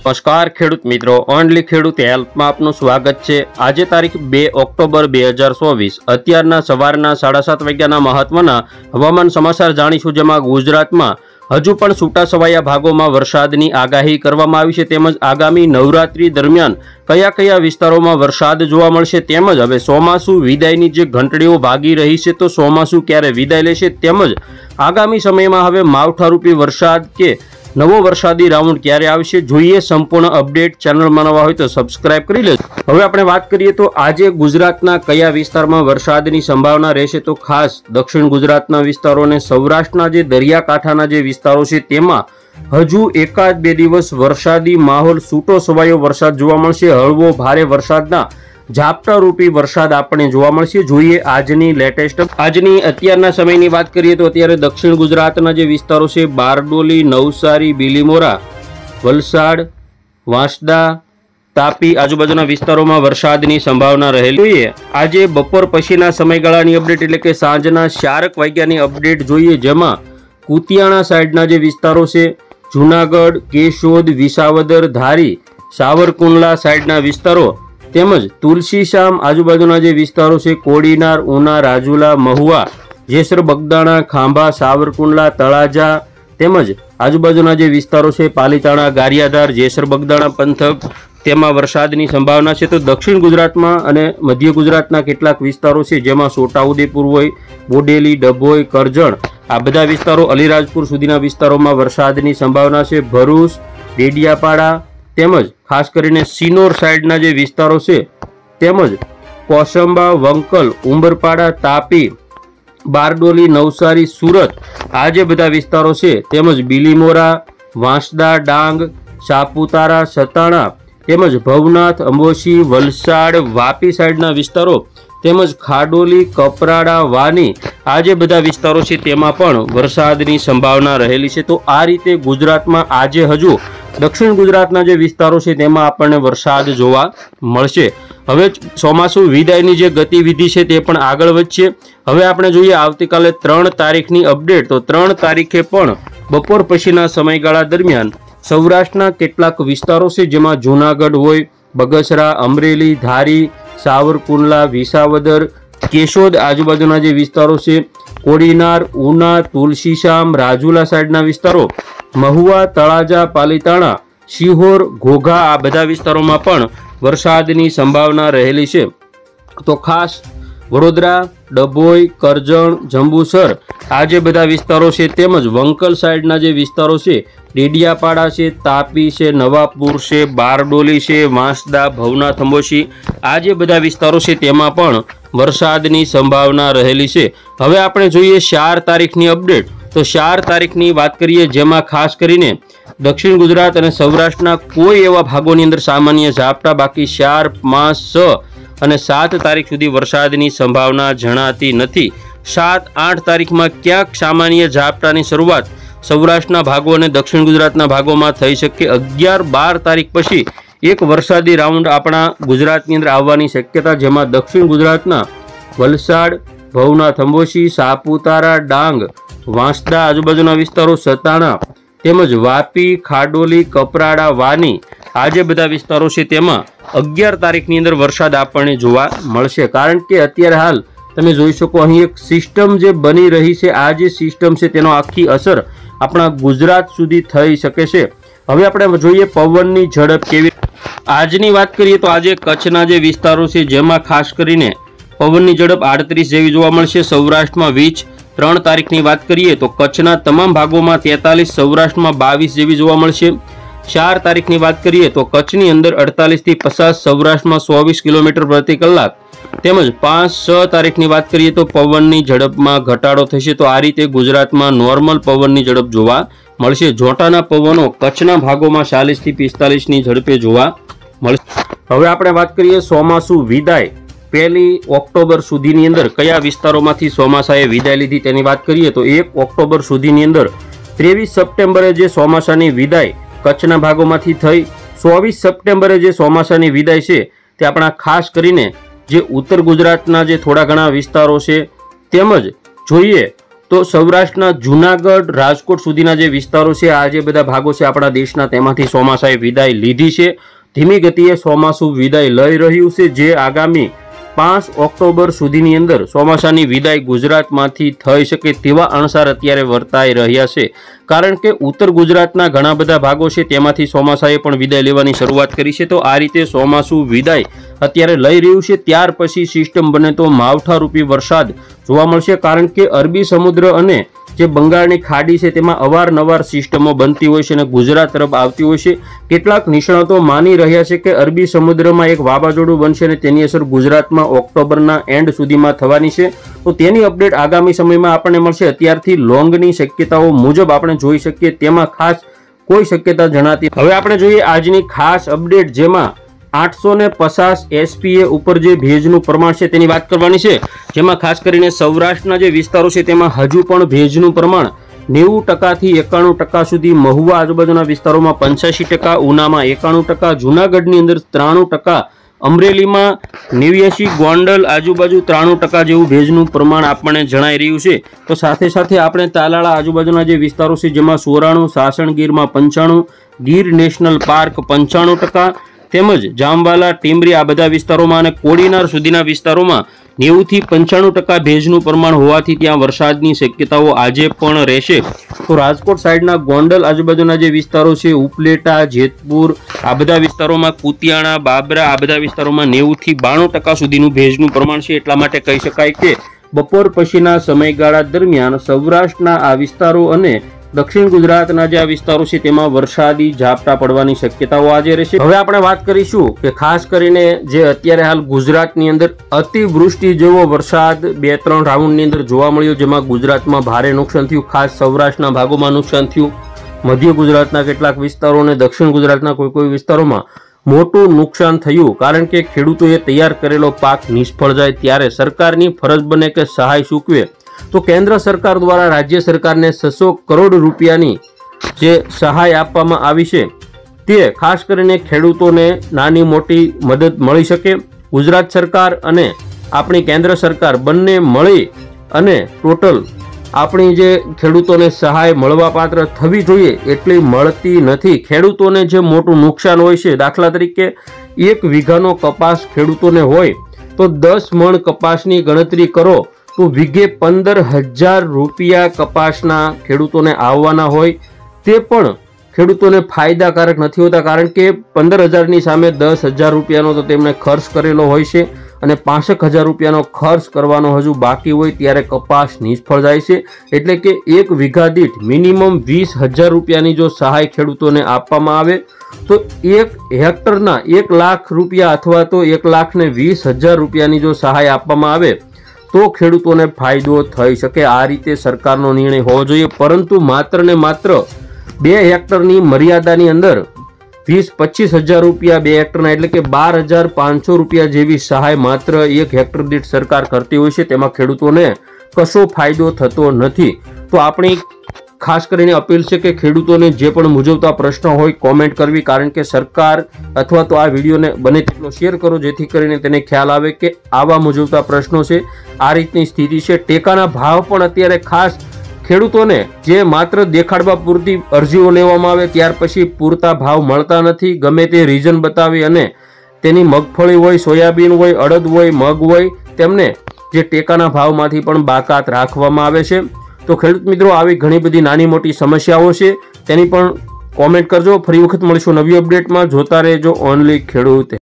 नमस्कार खेडूत मित्रों, only खेडूत help में आपનું स्वागत है। आज तारीख 2 ऑक्टोबर 2024 अत्याરના સવારના 7:30 વાગ્યાના મહત્વના હવામાન સમાચાર જાણીશું, જેમાં ગુજરાતમાં હજુ પણ છૂટાછવાયા ભાગોમાં વરસાદની આગાહી કરવામાં આવી છે, તેમજ આગામી નવરાત્રી દરમિયાન કયા કયા વિસ્તારોમાં વરસાદ જોવા મળશે, તેમજ હવે ચોમાસુ વિદાયની જે ઘંટડીઓ વાગી રહી છે તો ચોમાસુ ક્યારે વિદાય લેશે, તેમજ આગામી સમયમાં હવે માવઠારૂપી વરસાદ કે નવો વરસાદી રાઉન્ડ ક્યારે આવશે, જોઈએ સંપૂર્ણ અપડેટ। ચેનલમાં નવા હોય તો સબસ્ક્રાઇબ કરી લેજો। હવે આપણે વાત કરીએ તો આજે ગુજરાતના કયા વિસ્તારમાં વરસાદની સંભાવના રહેશે, તો ખાસ દક્ષિણ ગુજરાતના વિસ્તારો અને સૌરાષ્ટ્રના જે દરિયાકાંઠાના જે વિસ્તારો છે તેમાં હજુ એકાદ બે દિવસ વરસાદી માહોલ છૂટો છવાયો વરસાદ જોવા મળશે। હળવો ભારે વરસાદના ઝાપટા રૂપી વરસાદ આપણે જોવા મળશે। જોઈએ આજની લેટેસ્ટ આજની અત્યારના સમયની વાત કરીએ તો અત્યારે દક્ષિણ ગુજરાતના જે વિસ્તારો છે બારડોલી, નવસારી, બીલીમોરા, વલસાડ, વાંસદા, તાપી આજુબાજુના વિસ્તારોમાં વરસાદની સંભાવના રહેલી। જોઈએ આજે બપોર પછીના સમયગાળાની અપડેટ એટલે કે સાંજના 4 વાગ્યાની અપડેટ જોઈએ, જેમાં કુતિયાણા સાઈડના જે વિસ્તારો છે જૂનાગઢ, કેશોદ, વિસાવદર, ધારી, સાવરકુંડલા સાઈડના વિસ્તારો તેમજ તુલસીશામ આજુબાજુના જે વિસ્તારો છે કોડીનાર, ઉના, રાજુલા, મહુવા, જેસર બગદાણા, ખાંભા, સાવરકુંડલા, તળાજા તેમજ આજુબાજુના જે વિસ્તારો છે પાલીતાણા, ગારિયાધાર, જેસર બગદાણા પંથક તેમાં વરસાદની સંભાવના છે। તો દક્ષિણ ગુજરાતમાં અને મધ્ય ગુજરાતના કેટલાક વિસ્તારો છે જેમાં છોટાઉદેપુર હોય, બોડેલી, ડભોઈ, કરજણ આ બધા વિસ્તારો, અલીરાજપુર સુધીના વિસ્તારોમાં વરસાદની સંભાવના છે। ભરૂચ, ડેડિયાપાડા તેમજ ખાસ કરીને સિનોર સાઈડના જે વિસ્તારો છે તેમજ કોસંબા, વંકલ, ઉંબરપાડા, તાપી, બારડોલી, નવસારી, સુરત આ જે બધા વિસ્તારો છે તેમજ બીલીમોરા, વાંસદા, ડાંગ, સાપુતારા, સતાણા તેમજ ભવનાથ, અંબોશી, વલસાડ, વાપી સાઈડના વિસ્તારો તેમજ ખાડોલી, કપરાડા, વાની આ જે બધા વિસ્તારો છે તેમાં પણ વરસાદની સંભાવના રહેલી છે। તો આ રીતે ગુજરાતમાં આજે હજુ દક્ષિણ ગુજરાતના જે વિસ્તારો છે તેમાં આપણને વરસાદ જોવા મળશે। હવે ચોમાસુ વિદાયની જે ગતિવિધિ છે તે પણ આગળ વધશે। હવે આપણે જોઈએ આવતીકાલે 3 તારીખની અપડેટ, તો 3 તારીખે પણ બપોર પછીના સમયગાળા દરમિયાન સૌરાષ્ટ્રના કેટલાક વિસ્તારો છે જેમાં જૂનાગઢ હોય, બગસરા, અમરેલી, ધારી, સાવરકુંડલા, વિસાવદર, કેશોદ આજુબાજુના જે વિસ્તારો છે કોડીનાર, ઉના, તુલસીશામ, રાજુલા સાઈડના વિસ્તારો, મહુવા, તળાજા, પાલીતાણા, શિહોર, ઘોઘા આ બધા વિસ્તારોમાં પણ વરસાદની સંભાવના રહેલી છે। તો ખાસ વડોદરા, ડભોઈ, કરજણ, જંબુસર આ જે બધા વિસ્તારો છે તેમજ વંકલ સાઈડના જે વિસ્તારો છે ડેડિયાપાડા છે, તાપી છે, નવાપુર છે, બારડોલી છે, વાંસદા, ભવનાથ, અંબોશી આ જે બધા વિસ્તારો છે તેમાં પણ વરસાદની સંભાવના રહેલી છે। હવે આપણે જોઈએ 4 તારીખની અપડેટ, તો 4 તારીખની વાત કરીએ જેમાં ખાસ કરીને દક્ષિણ ગુજરાત અને સૌરાષ્ટ્રના કોઈ એવા ભાગોની અંદર સામાન્ય ઝાપટા, બાકી 4, 5, 6 અને 7 તારીખ સુધી વરસાદની સંભાવના જણાતી નથી। 7, 8 તારીખમાં ક્યાંક સામાન્ય ઝાપટાની શરૂઆત સૌરાષ્ટ્રના ભાગો અને દક્ષિણ ગુજરાતના ભાગોમાં થઈ શકે। 11, 12 તારીખ પછી એક વરસાદી રાઉન્ડ આપણા ગુજરાતની અંદર આવવાની શક્યતા, જેમાં દક્ષિણ ગુજરાતના વલસાડ, ભવનાથ, અંબોશી, સાપુતારા, ડાંગ, વાંસદા આજુબાજુના વિસ્તારો, સતાણા તેમજ વાપી, ખાડોલી, કપરાડા, વાની આ જે બધા વિસ્તારો છે તેમાં 11 તારીખની અંદર વરસાદ આપણને જોવા મળશે। કારણ કે અત્યારે હાલ તમે જોઈ શકો અહીં એક સિસ્ટમ જે બની રહી છે, આ જે સિસ્ટમ છે તેનો આખી અસર આપણા ગુજરાત સુધી થઈ શકે છે। હવે આપણે જોઈએ પવનની ઝડપ કેવી। આજની વાત કરીએ તો આજે કચ્છના જે વિસ્તારો છે જેમાં ખાસ કરીને પવનની ઝડપ 38 જેવી જોવા મળશે। સૌરાષ્ટ્રમાં 20, 3 તારીખની વાત કરીએ તો કચ્છના તમામ ભાગોમાં 43, સૌરાષ્ટ્રમાં 22 જેવી જોવા મળશે। 4 તારીખની વાત કરીએ તો કચ્છની અંદર 48 થી 50, સૌરાષ્ટ્રમાં 24 કિલોમીટર પ્રતિ કલાક તેમજ 5, 6 તારીખની વાત કરીએ તો પવનની ઝડપમાં ઘટાડો થશે। તો આ રીતે ગુજરાતમાં નોર્મલ પવનની ઝડપ જોવા મળશે। જોટાના પવનો કચ્છના ભાગોમાં 40 થી 45ની ઝડપે જોવા મળશે। હવે આપણે વાત કરીએ ચોમાસુ વિદાય 1 ઓક્ટોબર સુધીની અંદર કયા વિસ્તારોમાંથી ચોમાસાએ વિદાય લીધી તેની વાત કરીએ તો 1 ઓક્ટોબર સુધીની અંદર 23 સપ્ટેમ્બરે જે ચોમાસાની વિદાય કચ્છના ભાગોમાંથી થઈ, 24 સપ્ટેમ્બરે જે ચોમાસાની વિદાય છે તે આપણા ખાસ કરીને જે ઉત્તર ગુજરાતના જે થોડા ઘણા વિસ્તારો છે તેમજ જોઈએ તો સૌરાષ્ટ્રના જૂનાગઢ રાજકોટ સુધીના જે વિસ્તારો છે, આ જે બધા ભાગો છે આપણા દેશના, તેમાંથી ચોમાસાએ વિદાય લીધી છે. ધીમી ગતિએ ચોમાસું વિદાય લઈ રહ્યું છે, જે આગામી 5 ઓક્ટોબર સુધીની અંદર ચોમાસાની વિદાય ગુજરાતમાંથી થઈ શકે તેવા અણસાર અત્યારે વર્તાઈ રહ્યા છે. કારણ કે ઉત્તર ગુજરાતના ઘણા બધા ભાગો છે તેમાંથી ચોમાસાએ પણ વિદાય લેવાની શરૂઆત કરી છે. તો આ રીતે ચોમાસું વિદાય અત્યારે લઈ રહ્યું છે. ત્યાર પછી સિસ્ટમ બને તો માવઠારૂપી વરસાદ જોવા મળશે. કારણ કે અરબી સમુદ્ર અને જે બંગાળની ખાડી છે તેમાં અવારનવાર સિસ્ટમો બનતી હોય છે અને ગુજરાત તરફ આવતી હોય છે. કેટલાક નિષ્ણાતો માની રહ્યા છે કે અરબી સમુદ્રમાં એક વાવાઝોડું બનશે અને તેની અસર ગુજરાતમાં ઓક્ટોબરના એન્ડ સુધીમાં થવાની છે. તો તેની અપડેટ આગામી સમયમાં આપણને મળશે. અત્યારથી લોંગની શક્યતાઓ મુજબ આપણે જોઈ શકીએ તેમાં ખાસ કોઈ શક્યતા જણાતી. હવે આપણે જોઈએ આજની ખાસ અપડેટ, જેમાં 850 SPA ઉપર જે ભેજનું પ્રમાણ છે તેની વાત કરવાની છે. જેમાં ખાસ કરીને સૌરાષ્ટ્રના જે વિસ્તારો છે તેમાં હજુ પણ ભેજનું પ્રમાણ 90% થી 91% સુધી, મહુવા આજુબાજુના વિસ્તારોમાં 85%, ઉનામાં 91%, જૂનાગઢની અંદર 93%, અમરેલીમાં 89%, ગોંડલ આજુબાજુ 93% જેવું ભેજનું પ્રમાણ આપણને જણાઈ રહ્યું છે. તો સાથે સાથે આપણે તાલાળા આજુબાજુના જે વિસ્તારો છે જેમાં 94%, સાસણગીરમાં 95%, ગીર નેશનલ પાર્ક 95%, તેમજ જામવાલા, ટીમરી આ બધા વિસ્તારોમાં અને કોડીનાર સુધીના વિસ્તારોમાં 90% થી 95% ભેજનું પ્રમાણ હોવાથી ત્યાં વરસાદની શક્યતાઓ આજે પણ રહેશે. તો રાજકોટ સાઈડના ગોંડલ આજુબાજુના જે વિસ્તારો છે, ઉપલેટા, જેતપુર આ બધા વિસ્તારોમાં, કુતિયાણા, બાબરા આ બધા વિસ્તારોમાં 90% થી 92% સુધીનું ભેજનું પ્રમાણ છે. એટલા માટે કહી શકાય કે બપોર પછીના સમયગાળા દરમિયાન સૌરાષ્ટ્રના આ વિસ્તારો અને દક્ષિણ ગુજરાતના જે આ વિસ્તારો છે તેમાં વરસાદી ઝાપટા પડવાની શક્યતાઓ આજે રહેશે. હવે આપણે વાત કરીશું કે ખાસ કરીને જે અત્યારે હાલ ગુજરાતની અંદર અતિવૃષ્ટિ જેવો વરસાદ 2-3 રાઉન્ડની અંદર જોવા મળ્યો, જેમાં ગુજરાતમાં ભારે નુકસાન થયું. ખાસ સૌરાષ્ટ્રના ભાગોમાં નુકસાન થયું, મધ્ય ગુજરાતના કેટલાક વિસ્તારો અને દક્ષિણ ગુજરાતના કોઈ વિસ્તારોમાં મોટું નુકસાન થયું. કારણ કે ખેડૂતોએ તૈયાર કરેલો પાક નિષ્ફળ જાય ત્યારે સરકારની ફરજ બને કે સહાય ચૂકવે. તો કેન્દ્ર સરકાર દ્વારા રાજ્ય સરકારને 600 કરોડ રૂપિયાની જે સહાય આપવામાં આવી છે તે ખાસ કરીને ખેડૂતોને નાની મોટી મદદ મળી શકે. ગુજરાત સરકાર અને આપણી કેન્દ્ર સરકાર બંને મળી અને ટોટલ આપણી જે ખેડૂતોને સહાય મળવાપાત્ર થવી જોઈએ એટલી મળતી નથી. ખેડૂતોને જે મોટું નુકસાન હોય છે, દાખલા તરીકે 1 વીઘાનો કપાસ ખેડૂતોને હોય તો 10 મણ કપાસની ગણતરી કરો તો વીઘે 15,000 રૂપિયા કપાસના ખેડૂતોને આવવાના હોય. તે પણ ખેડૂતોને ફાયદાકારક નથી હોતા, કારણ કે 15,000ની સામે 10,000 રૂપિયાનો તો તેમણે ખર્ચ કરેલો હોય છે અને 65,000 રૂપિયાનો ખર્ચ કરવાનો હજુ બાકી હોય ત્યારે કપાસ નિષ્ફળ જાય છે. એટલે કે 1 વીઘા દીઠ મિનિમમ 20,000 રૂપિયાની જો સહાય ખેડૂતોને આપવામાં આવે તો 1 હેક્ટરના 1 લાખ રૂપિયા અથવા તો 1,20,000 રૂપિયાની જો સહાય આપવામાં આવે તો ખેડૂતોને ફાયદો થઈ શકે. આ રીતે સરકારનો નિર્ણય હોવો જોઈએ. પરંતુ માત્ર ને માત્ર 2 હેક્ટરની મર્યાદાની અંદર 20-25,000 રૂપિયા 2 હેક્ટરના, એટલે કે 12,500 રૂપિયા જેવી સહાય માત્ર 1 હેક્ટર દીઠ સરકાર કરતી હોય છે. તેમાં ખેડૂતોને કશો ફાયદો થતો નથી. તો આપણી ખાસ કરીને અપીલ છે કે ખેડૂતોને જે પણ મૂંઝવતા પ્રશ્નો હોય કોમેન્ટ કરવી, કારણ કે સરકાર અથવા તો આ વિડીયોને બને તેટલો શેર કરો જેથી કરીને તેને ખ્યાલ આવે કે આવા મૂંઝવતા પ્રશ્નો છે, આ રીતની સ્થિતિ છે. ટેકાના ભાવ પણ અત્યારે ખાસ ખેડૂતોને જે માત્ર દેખાડવા પૂરતી અરજીઓ લેવામાં આવે ત્યાર પછી પૂરતા ભાવ મળતા નથી. ગમે તે રીઝન બતાવી અને તેની મગફળી હોય, સોયાબીન હોય, અડદ હોય, મગ હોય, તેમને જે ટેકાના ભાવમાંથી પણ બાકાત રાખવામાં આવે છે. તો ખેડૂત મિત્રો, આવી ઘણી બધી નાની મોટી સમસ્યાઓ છે તેની પણ કોમેન્ટ કરજો. ફરી વખત મળીશું નવી અપડેટમાં. જોતા રહેજો ઓનલી ખેડૂત.